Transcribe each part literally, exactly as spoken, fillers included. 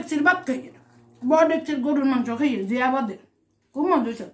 ডেকচির ভাত খাইয়ে বড় ডেকচির গরুর মাংস খাইয়ে যে আবাদের খুব মজা হয়েছে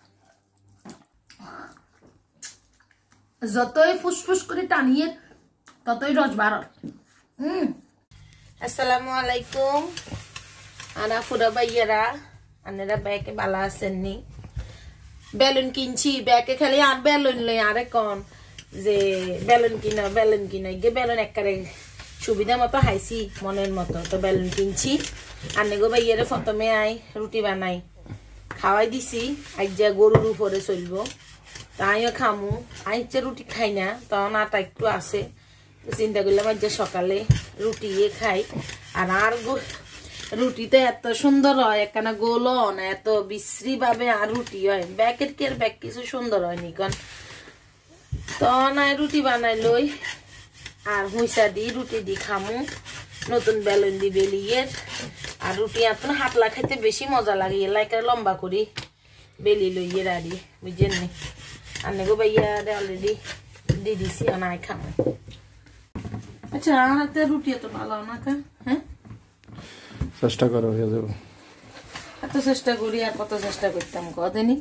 যতই ফুসফুস করে টানিয়ে ততই রস বার হুম আসসালামু আলাইকুম আনা ফুরা ভাইয়ারা আনেরা ব্যাগে বালা আসেননি বেলুন কিনছি ব্যাগে খালি আর বেলুন লই আরে কোন যে বেলুন কিনা বেলুন কিনা গে বেলুন একবারে সুবিধা মতো হাইছি মনের মতো তো বেলুন কিনছি আনে গো ভাইয়ারে প্রথমে আই রুটি বানাই খাওয়াই দিছি আজ যা গরুর উপরে চলবো তাইও খামু আইছে রুটি খাই না তখন আটা একটু আছে চিন্তা করলাম আজ সকালে রুটি খাই আর আর রুটিতে এত সুন্দর হয় একখানা গোল না এত বিশ্রী ভাবে আর রুটি হয় ব্যাকের কের ব্যাগ কিছু সুন্দর হয়নি কারণ তখন আর রুটি বানাই লই আর হুইসা দি রুটি দি খামু নতুন বেলুন দি বেলিয়ে আর রুটি এখন হাতলা খাইতে বেশি মজা লাগে লাইকা লম্বা করি বেলি লইয়ে রাড়ি বুঝছেন নি আনে গো ভাইয়া অলরেডি দিয়ে দিছি নাই খামু আচ্ছা হাতে রুটি এত ভালো না কা হ্যাঁ চেষ্টা করো হয়ে যাবে এত চেষ্টা করি আর কত চেষ্টা করতাম কদিনই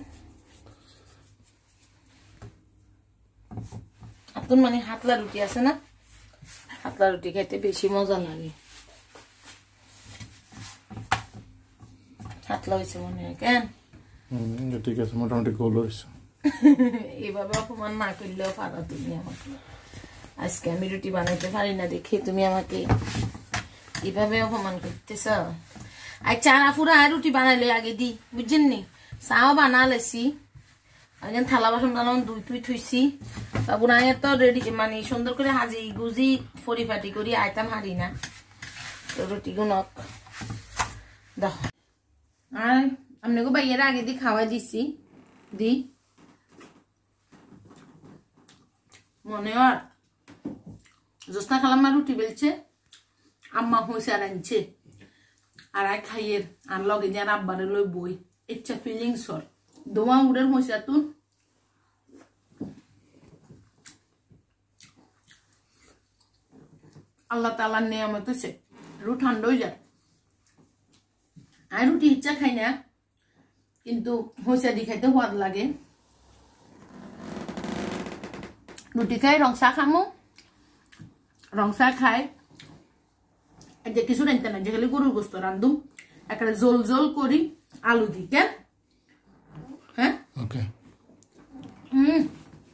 আপন মানে হাতলা রুটি আছে না হাতলা রুটি খাইতে বেশি মজা লাগে হাতলা হয়েছে মনে হয় কেন হুম ঠিক আছে মোটামুটি গোল হয়েছে এইভাবে অপমান না করলেও পারো তুমি আমাকে আজকে আমি রুটি বানাইতে পারি না দেখে তুমি আমাকে এইভাবে অপমান করতেছ আর চারা ফুরা রুটি বানাইলে আগে দি বুঝছেন নি চাও বানালেছি এখন থালা বাসন টালাম দুই তুই থুইছি তারপর আয় তো রেডি মানে সুন্দর করে হাজি গুজি পরিপাটি করি আইতাম হারি না তো রুটি গুনক দেখ আর আপনাকে ভাইয়েরা আগে দি খাওয়াই দিছি দি মনে হয় জোসনা খালাম্মা রুটি বেলছে আম্মা হয়েছে আর আনছে আর আই খাইয়ের আর লগে যার আব্বারে লই বই ইচ্ছা ফিলিংস হল দোয়া উড়ের হয়েছে তুন আল্লাহ তালার নিয়ামত হয়েছে রু ঠান্ডা হয়ে যায় আর রুটি ইচ্ছা খাই না কিন্তু হয়েছে দি খাইতে হওয়ার লাগে রুটি খাই রংসা খামো রংসা খাই যে কিছু রাখতে না যে খালি গরুর গোস্ত রান্ধুম একটা জোল জোল করি আলু দি কেন হ্যাঁ ওকে হুম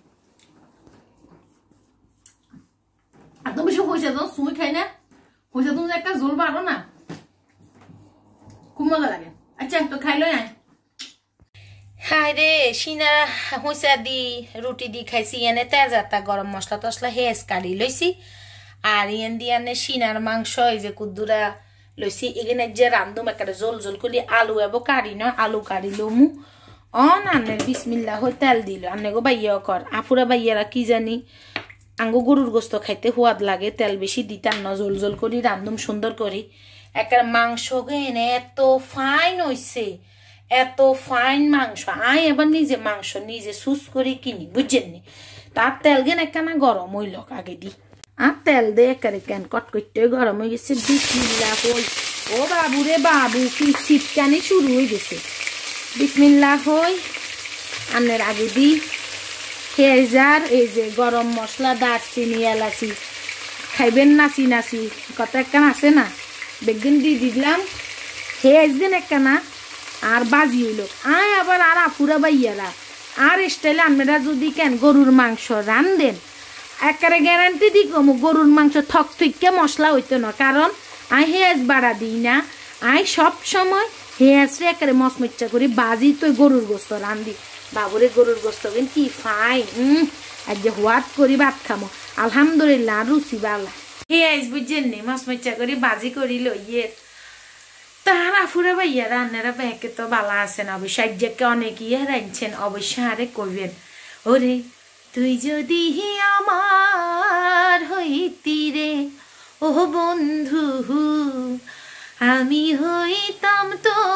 এত বেশি হয়েছে তো সুই খাই না হয়েছে তুমি একটা জোল বাড়ো না খুব মজা লাগে আচ্ছা তো খাইলো আয় হাই রে সিনা হইসা দি রুটি দি খাইছি এনে তেজাতা গরম মশলা টসলা হেস কাঢ়ি লইছি আর ইয়ান দি এনে সিনার মাংস এই যে কুদ্দুরা লইছি এখানে যে রান্ধুম একটা জল জল করি আলু এবো কাঢ়ি ন আলু কাঢ়ি লমু অন আনে বিসমিল্লাহ হই তেল দিল আনে গো বাইয়া কর আপুরা বাইয়ারা কি জানি আঙ্গো গরুর গোস্ত খাইতে হুয়াদ লাগে তেল বেশি দিতাম না জল জল করি রান্ধুম সুন্দর করি একটা মাংস এনে এত ফাইন হইছে এত ফাইন মাংস আই এবার নিজে মাংস নিজে সুস করে কিনি বুঝছেন নি তার তেল গেন একখানা গরম হইল আগে দি আর তেল দে একারে কেন কট করতে গরম হয়ে গেছে বিসমিল্লাহ হই ও বাবু রে বাবু কি শীতকানি শুরু হয়ে গেছে বিসমিল্লাহ হই আনের আগে দি পেঁয়াজার এই যে গরম মশলা দারচিনি এলাচি খাইবেন নাচি নাচি কত একখান আছে না বেগিন দিয়ে দিলাম পেঁয়াজ দিন একখানা আর বাজি হইল আয় আবার আর আপুরা বাইয়ারা আর স্টাইলে আমরা যদি কেন গরুর মাংস রান্ধেন একেবারে গ্যারান্টি দি কমু গরুর মাংস থক থইকে মশলা হইতো না কারণ আই হেঁয়াজ বাড়া দিই না আই সব সময় হেঁয়াজরে একেবারে মচমচ্চা করি বাজি তো গরুর গোস্ত রান্ধি বাবুরে গরুর গোস্ত কিন্তু কি ফাইন হম আর যে হোয়াট করি ভাত খামো আলহামদুলিল্লাহ রুচি বালা হেঁয়াজ বুঝছেন নি মচমচ্চা করি বাজি করি লইয়ে তারা ফুরা ভাইয়া রান্নারা ব্যাকে তো বালা আছেন অবশ্যই যে অনেকই রাঁধছেন অবশ্যই আরে কইবেন ওরে তুই যদি আমার হইতি রে ও বন্ধু আমি হইতাম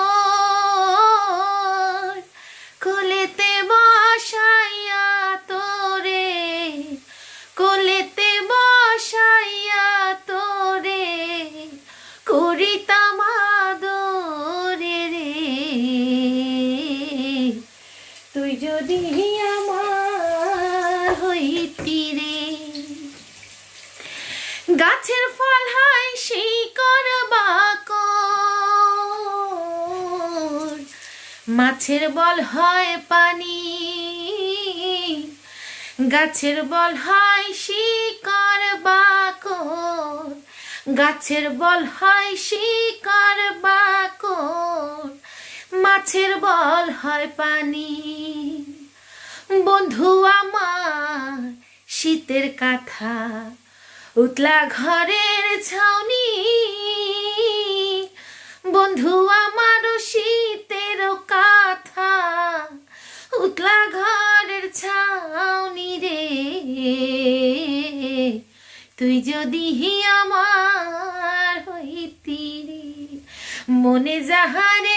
তোর কোলেতে বসাইয়া তোরে কোলেতে বসাইয়া তোরে করিতাম মাছের বল হয় পানি, গাছের বল হয় শিকড় বাকর, গাছের বল হয় শিকড় বাকর, মাছের বল হয় পানি। বন্ধু আমার শীতের কাঁথা, উতলা ঘরের ছাউনি, বন্ধু আমার শীতের কাঁথা, উতলা ঘরের ছাউনি রে। তুই যদি আমার হইতি রে, মনে যাহারে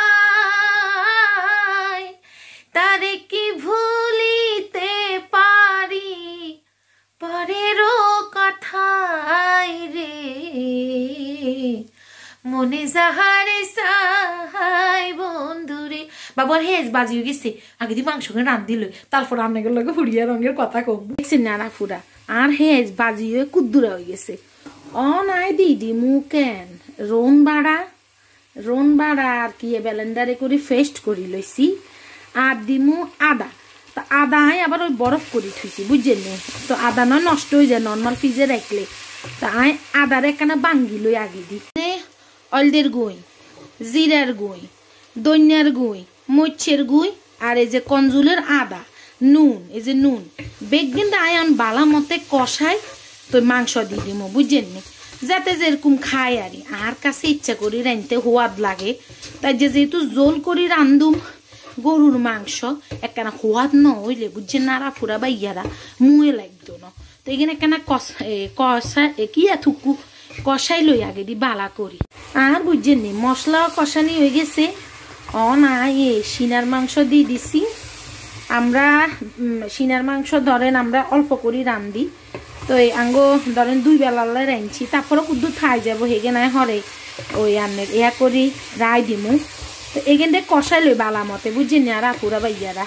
চায় তারে কি ভুলিতে পারি, পরেরও কথায় রে। মনে যাহারে চায় বন্ধুরে। বাবার হেজ বাজি হয়ে গেছে, আগে দিয়ে মাংস রান দিল, তারপর রান্নাগুলো লাগে ফুরিয়া রঙের কথা কম দেখছি নানা ফুরা। আর হেজ বাজি হয়ে কুদ্দুরা হয়ে গেছে। অ নাই দিদি মুকেন রোন বাড়া, রোন বাড়া আর কি ব্যালেন্ডারে করে ফেস্ট করি লইছি। আর দিমু আদা, তো আদা আই আবার ওই বরফ করে থুইছি বুঝছেন নি, তো আদা নয় নষ্ট হয়ে যায় নর্মাল ফ্রিজে রাখলে। তা আই আদার একখানা বাঙ্গি লই আগে দি। অলদের গুঁই, জিরার গুঁই, দইনার গুঁই, মরিচের গুঁই, আর এই যে কঞ্জুলের আদা, নুন, এই যে নুন বেগিন আয়ান বালা মতে কষাই তো মাংস দিয়ে দিমো বুঝছেন নি, যাতে যেরকম খায় আর আর কাছে ইচ্ছা করি রাঁধতে হোয়াদ লাগে। তাই যে যেহেতু জোল করি রান্ধুম গরুর মাংস, একখানা হোয়াদ ন হইলে বুঝছেন নাড়া ফুরা বা ইয়ারা মুয়ে লাগতো না। তো এখানে একখানা কষা কষা কি থুকু কষাই লই আগে দি বালা করি। আর বুঝছেন নি মশলা কষানি হয়ে গেছে। অ না এ সিনার মাংস দিয়ে দিছি। আমরা সিনার মাংস ধরেন আমরা অল্প করি রান্ধি, তো এই আঙ্গো ধরেন দুই বেলালে রাঁধছি, তারপরও কুদ্দু খাই যাবো হেগে নাই হরে ওই আন্নের ইয়া করি রায় দিমু। তো এখানটা কষাই লই বালা মতে বুঝছেন আর আপুরা ভাইয়ারা।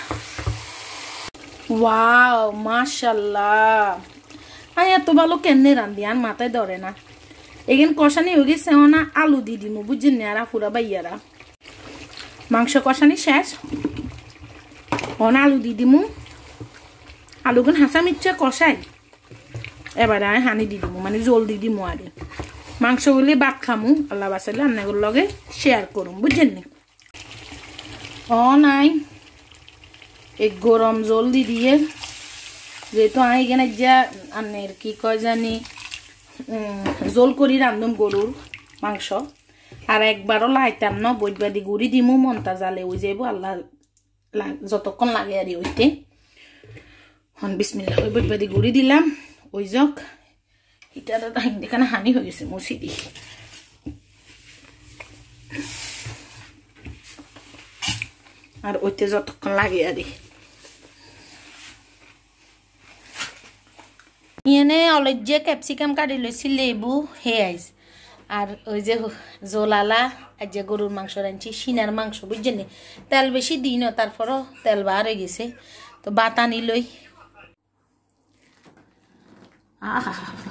ওয়াও মাশাল্লাহ, আই এত ভালো কেমনে রান্ধি আর মাথায় ধরে না। এখানে কষানি হয়ে গেছে, না আলু দিয়ে দিমু বুঝছেন আর আপুরা ভাইয়ারা। মাংস কষানি শেষ, অন আলু দিয়ে দিমু। আলুগুন হাসা মিচ্ছা কষাই এবার আমি হানি দিয়ে দিমু, মানে জল দিয়ে দিমু। আর মাংস গুলি ভাত খামু আল্লাহ বাসাইলে রান্নাগুলোর লগে শেয়ার করুম বুঝছেন নি। অ নাই এক গরম জল দি দিয়ে, যেহেতু আমি এখানে যা আন্নের কি কয় জানি জল করি রান্ধুম গরুর মাংস, আর একবারও লাইতাম না বৈবাদি গুড়ি দিমু মনটা জালে ওই যাইব আল্লাহ যতক্ষণ লাগে আর ওইতে। হন বিসমিল্লাহ ওই বৈবাদি গুড়ি দিলাম ওই যাক। এটা এখানে হানি হয়ে গেছে মুছি দি। আর ওইতে যতক্ষণ লাগে আর এনে অলজ যে ক্যাপসিকাম কাটি লইছি, লেবু হে আইস, আর ওই যে জোলালা আর যে গরুর মাংস রাঁধছি সিনার মাংস বুঝছেন, তেল বেশি দিই না তারপরও তেল বার হয়ে গেছে। তো বাত আনি লই। আহা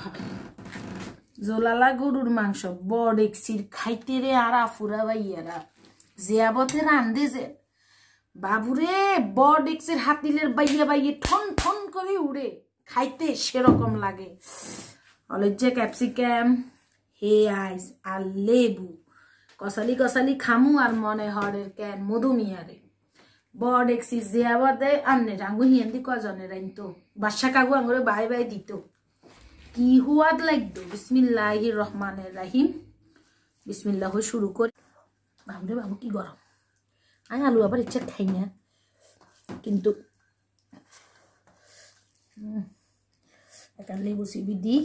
জোলালা গরুর মাংস বড় এক্সির খাইতে রে আর আফুরা ভাইয়ারা জিয়াবতে রান্ধে যে বাবুরে বড় এক্সির হাতিলের বাইয়া বাইয়ে ঠন ঠন করে উড়ে খাইতে সেরকম লাগে। অলজ যে ক্যাপসিকাম হে আইস আর লেবু কষালি কষালি খামু আর মনে হরের ক্যান মধুমিয়ারে বড় এক্সি জিয়াবতে আন্নে রাঙ্গু হিয়ান্দি কজনের আনতো বাদশা কাকু আঙ্গুরে বাই বাই দিত, কি হুয়াদ লাগতো। বিসমিল্লাহির রহমানির রহিম, বিসমিল্লাহ শুরু করি। বাবুরে বাবু কি গরম, আমি আলু আবার ইচ্ছা খাই না কিন্তু একটা লেবু চিবি দি।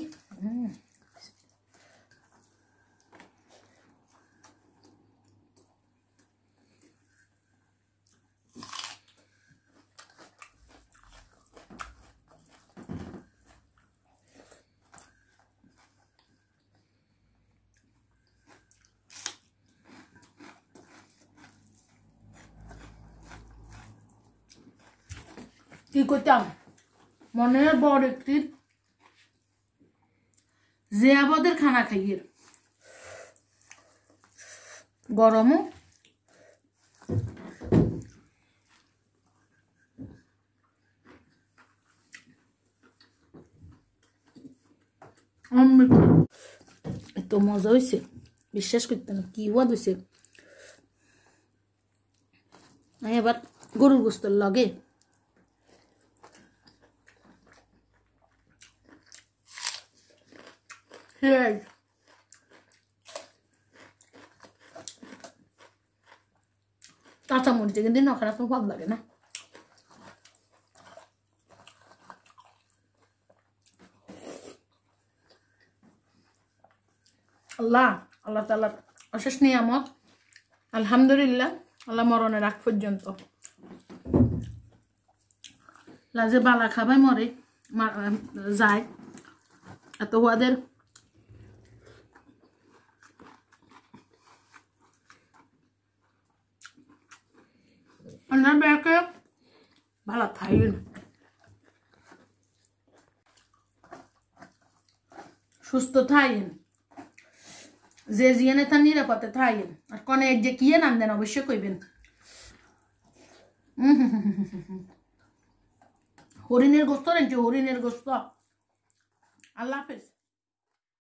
কি করতাম মনের বড় একটি জিয়াবদের খানা খাইয়ে তো মজা হয়েছে বিশ্বাস করতে না কি ওয়াদ হয়েছে এবার গরুর গোস্তর লগে কাঁচা মরিচে কিন্তু না খারাপ ভাব লাগে না আল্লাহ আল্লাহ তাআলা অশেষ নিয়ামত আলহামদুলিল্লাহ আল্লাহ মরণের আগ পর্যন্ত লাজে বালা খাবাই মরে যায় এত ওদের ব্যাকে ভালো থাকেন সুস্থ থাকেন যে জিয়ানে তার নিরাপদে থাকেন আর কনে যে কিয়ে নাম দেন অবশ্যই কইবেন হরিণের গোস্ত নাকি হরিণের গোস্ত আল্লাহ হাফেজ